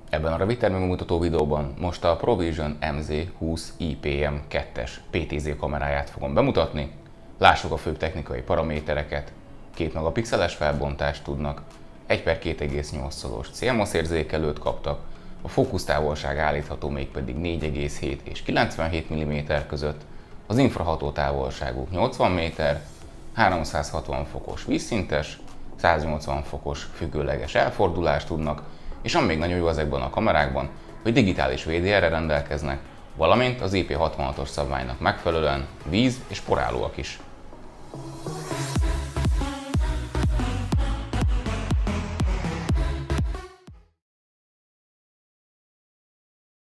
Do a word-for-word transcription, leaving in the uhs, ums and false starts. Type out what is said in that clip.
Ebben a rövid termékbemutató videóban most a ProVision em zé húsz i pé em kettes pé té zé kameráját fogom bemutatni. Lássuk a fő technikai paramétereket. két megapixeles felbontást tudnak, egy per két egész nyolc szoros cé em o es érzékelőt kaptak, a fókusztávolság állítható mégpedig négy egész hét és kilencvenhét milliméter között, az infraható távolságuk nyolcvan méter, háromszázhatvan fokos vízszintes, száznyolcvan fokos függőleges elfordulást tudnak, és ami még nagyon jó ezekben a kamerákban, hogy digitális vé dé erre rendelkeznek, valamint az i pé hatvanhatos szabványnak megfelelően víz- és porállóak is.